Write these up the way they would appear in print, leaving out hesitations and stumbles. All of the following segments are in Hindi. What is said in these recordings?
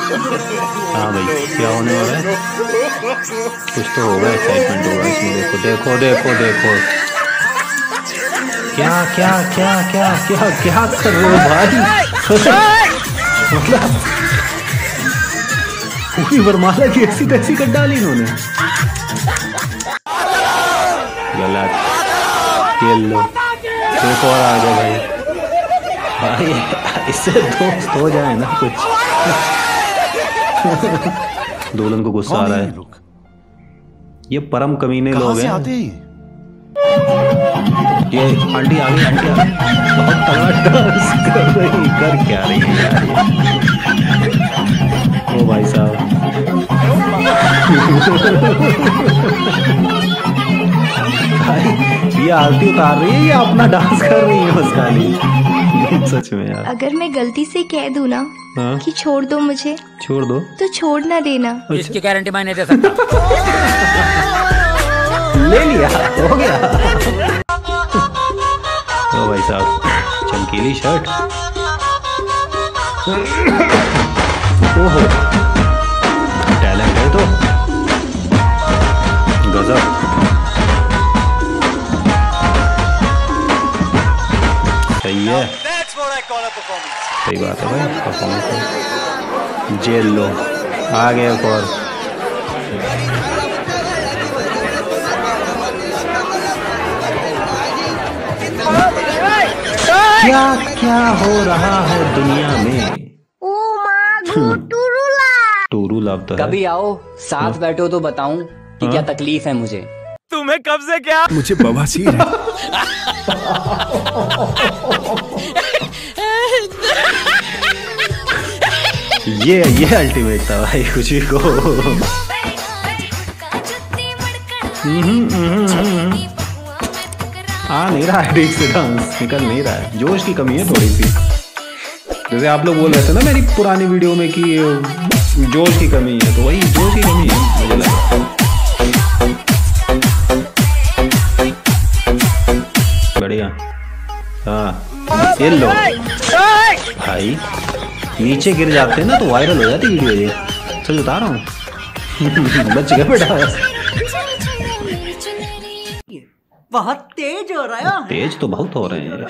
हाँ भाई, क्या होने वाला है? कुछ तो होगा, एक्साइटमेंट होगा इसमें। देखो देखो देखो देखो, क्या क्या क्या क्या क्या क्या कर रहे हो भाई? मतलब पूरी वरमाला की ऐसी तैसी कर डाली इन्होंने। गलत, ये लो, एक और आ गया भाई। भाई इससे दोस्त हो जाए ना कुछ। दुल्हन को गुस्सा आ रहा है। ये परम कमीने लोग हैं। ये आंटी आ गई, आंटी आ गई, बहुत तगड़ा डांस कर रही, कर क्या रही है यार ये? ओ भाई साहब, भाई ये आरती उतार रही है या अपना डांस कर रही है बस खाली? सच में यार, अगर मैं गलती से कह दूं ना कि छोड़ दो मुझे, छोड़ दो तो छोड़ ना देना। इसकी गारंटी मैं नहीं दे सकता। ले लिया, हो गया। ओ भाई साहब, चमकीली शर्ट, ओहो टैलेंट है तो गजब। सही है, सही बात है भाई, परफॉर्मेंस। जेल लो, आ गए एक और। क्या क्या हो रहा है दुनिया में? टूरू लव तो है। कभी आओ साथ बैठो तो बताऊं कि क्या तकलीफ है मुझे। तुम्हें कब से क्या? मुझे बवासीर है। ये अल्टीमेट था भाई, खुशी को। आ नहीं रहा है ठीक से, डांस निकल नहीं रहा है, जोश की कमी है थोड़ी सी। जैसे आप लोग बोल रहे थे ना मेरी पुरानी वीडियो में कि जोश की कमी है, तो वही जोश की कमी है मुझे लगा। बढ़िया, हाँ ये लो भाई, नीचे गिर जाते हैं ना तो वायरल हो जाती वीडियो ये, सच बता रहा हूँ। बच गया बेटा। बहुत तेज हो रहा है। तेज तो बहुत हो रहे हैं।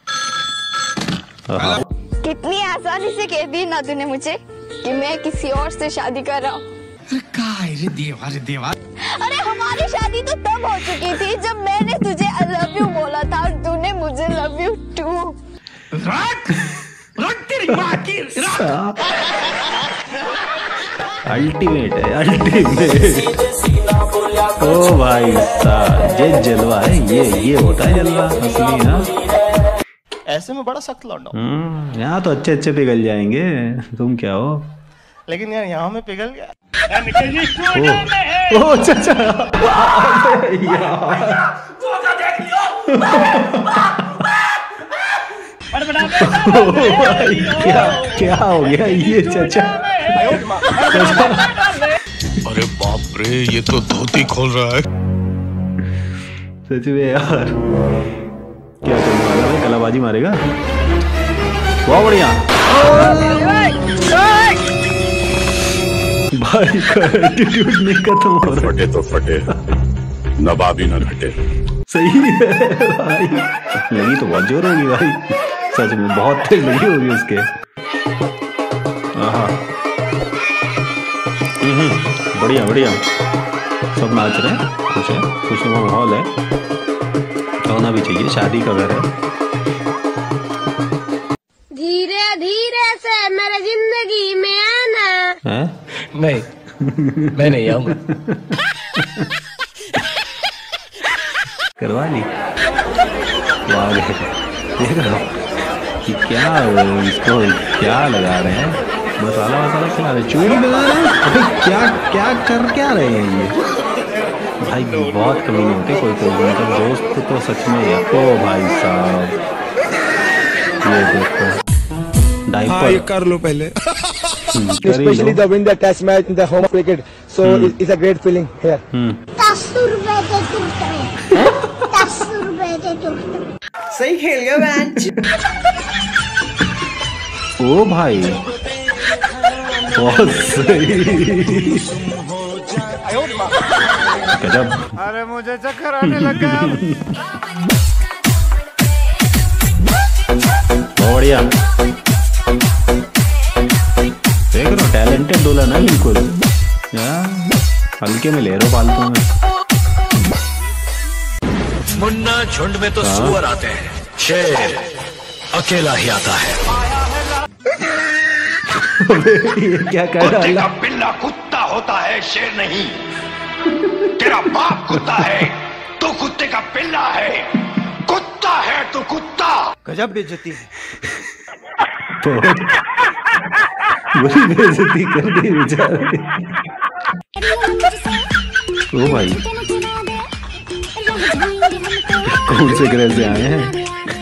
कितनी आसानी से कह दी ना तूने मुझे कि मैं किसी और से शादी कर रहा हूँ। रे देवा। अरे हमारी शादी तो तब हो चुकी थी जब मैंने तुझे आई लव यू बोला था और तूने मुझे लव यू टू। अल्टीमेट है, अल्टीमेट। ओ भाई साहब, ये जलवा है, ये होता है जलवा असली ना। ऐसे में बड़ा सख्त लौंडा। यहाँ तो अच्छे अच्छे पिघल जाएंगे, तुम क्या हो? लेकिन यार यहाँ में पिघल गया। ओ अच्छा क्या क्या हो गया ये चाचा? अरे बाप रे, ये तो धोती खोल रहा है। सच में यार, क्या करने वाला है? कलाबाजी मारेगा? बहुत बढ़िया भाई का एटीट्यूड नहीं खत्म हो रहा। फटे तो फटे, नवाबी न घटे। सही है भाई, लगी तो बहुत जोर होगी भाई, सच में बहुत तेज लगी होगी उसके। बढ़िया बढ़िया, सब नाच रहे हैं, खुश है, खुशनुमा माहौल है, होना भी चाहिए, शादी का घर है। धीरे धीरे से मेरे जिंदगी में आना। हैं? नहीं मैं नहीं आऊंगा। करवा ली कि क्या इसको क्या लगा रहे हैं, मसाला वसाला खिला रहे, चूड़ी लगा रहे हैं। अबे क्या क्या कर क्या रहे हैं ये भाई? बहुत कमी नहीं होती कोई कोई, मतलब दोस्त तो सच में है। ओ भाई साहब, ये देखो डायपर कर लो पहले। Especially the win the test match in the home of cricket, so it's a great feeling here. 10 रुपए दे टूटे, 10 रुपए दे टूटे। सही खेल गया मैच। ओ भाई बहुत सही। गजब। अरे मुझे चक्कर आने लग गया। बहुत बढ़िया। देख रहे हो टैलेंटेड दुल्हन है बिल्कुल। हल्के में ले रहे हो फालतू में। मुन्ना झुंड में तो सुअर आते हैं, शेर अकेला ही आता है। ये क्या कर रहा है? पिल्ला कुत्ता होता है, शेर नहीं। तेरा बाप कुत्ता है, तू कुत्ते का पिल्ला है। कुत्ता है तू, कुत्ता। गजब बेइज्जती है। बड़ी बेइज्जती कर दी बेचारे। ओ भाई कौन से ग्रह से आए हैं?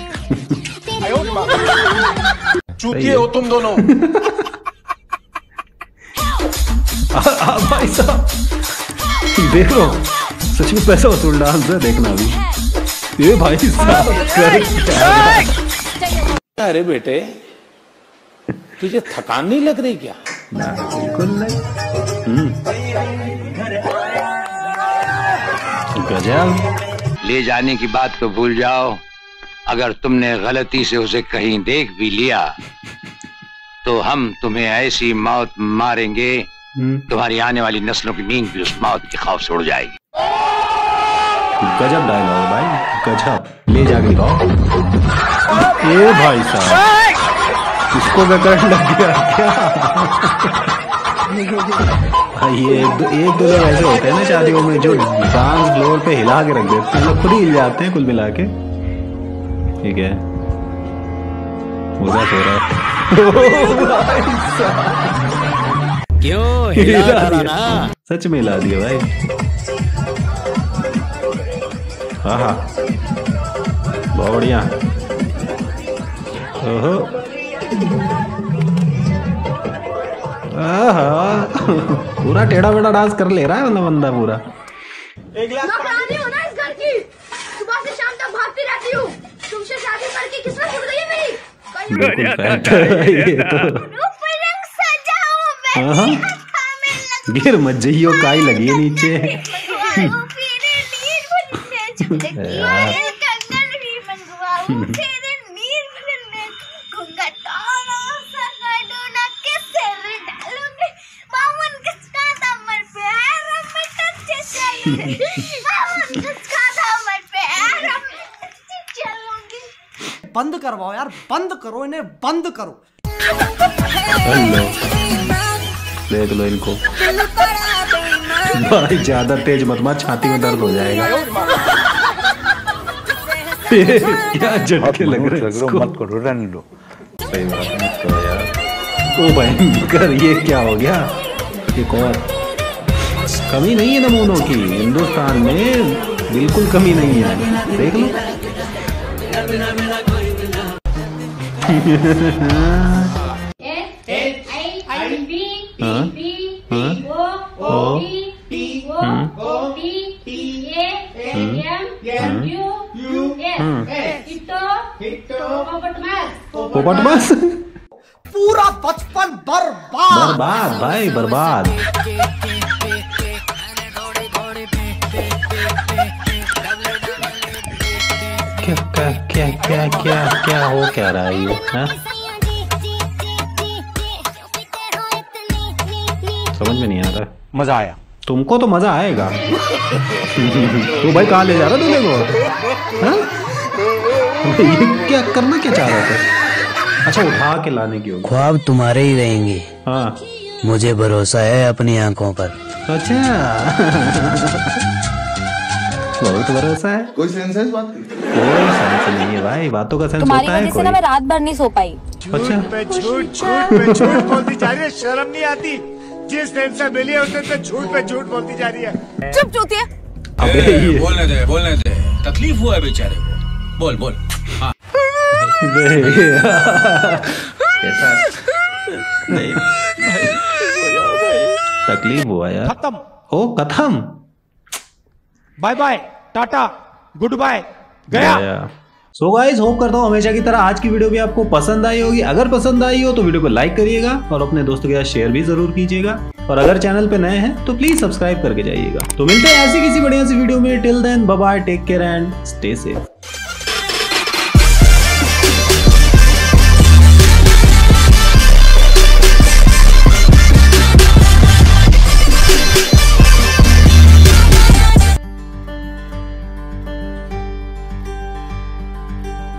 चूतिए हो तुम दोनों। भाई साहब देख लो, सच में पैसा वसूल डांस है, देखना अभी। ये भाई साहब अरे बेटे तुझे थकान नहीं लग रही क्या? बिल्कुल नहीं। गजब। ले जाने की बात तो भूल जाओ। अगर तुमने गलती से उसे कहीं देख भी लिया तो हम तुम्हें ऐसी मौत मारेंगे, तुम्हारी आने वाली नस्लों की नींद भी उस मौत के खौफ से उड़ जाएगी। गजब डायलॉग भाई, गजब। ले जाके दिखाओ। ये भाई साहब इसको बेकार लग गया क्या? ये एक दो लोग ऐसे होते हैं ना शादियों में जो डांस फ्लोर पे हिला के रख देते हैं, लोग खुद ही हिल जाते हैं कुल मिला के। ठीक है, मुर्गा सो रहा है। क्यों हिला दिया? सच में हिला दिया भाई। हाँ बहुत बढ़िया। ओहो पूरा टेढ़ा बेड़ा डांस कर ले रहा है बंदा पूरा। नौकरानी हो ना इस घर की, सुबह से शाम तक भागती रहती हूँ। तुमसे शादी करके किस्मत जुड़ गई है मेरी। बिल्कुल फैक्ट है ये तो। गिर मत जाइयो, काई लगी है नीचे। बंद करवाओ यार, बंद करो इन्हें, बंद करो। हेलो देख लो इनको भाई, ज्यादा तेज मत मार, छाती में दर्द हो जाएगा। क्या झटके लग रहे हैं इसको। मत करो, रहने लो। सही बात मत करो यार। ओ भाई कर ये क्या हो गया? एक और कमी नहीं है नमूनों की, हिंदुस्तान में बिल्कुल कमी नहीं है, देख लो। पोपट बस पूरा बचपन बर्बाद बर्बाद भाई बर्बाद। क्या क्या क्या क्या क्या क्या हो क्या रहा है ये? समझ में नहीं आ रहा। मजा आया? तुमको तो मजा आएगा। तो भाई कहाँ ले जा रहा दूल्हे को? ये क्या करना क्या चाह रहा था? अच्छा उठा के लाने की होगी। ख्वाब तुम्हारे ही रहेंगे। हाँ मुझे भरोसा है अपनी आंखों पर। अच्छा बहुत भरोसा है। कोई सेंस है इस बात की? कोई सेंस नहीं है भाई, बातों का सेंस होता है तुम्हारी वजह से ना मैं रात भर नहीं सो पाई। अच्छा झूठ बोलती जा रही है, शर्म नहीं आती? जिस दिन से मिली है उस दिन से झूठ पे झूठ बोलती जा रही है। चुप चूतिया। बोलने दे, तकलीफ हुआ है बेचारे को। बोल बोल। हाँ। कैसा नहीं तकलीफ हुआ यार। खत्म। ओ खत्म। Bye bye, tata, goodbye, गया। सो गाइस, होप करता हूँ हमेशा की तरह आज की वीडियो भी आपको पसंद आई होगी। अगर पसंद आई हो तो वीडियो को लाइक करिएगा और अपने दोस्तों के साथ शेयर भी जरूर कीजिएगा। और अगर चैनल पे नए हैं तो प्लीज सब्सक्राइब करके जाइएगा। तो मिलते हैं ऐसी किसी बढ़िया सी वीडियो में। Till then bye bye, take care and stay safe.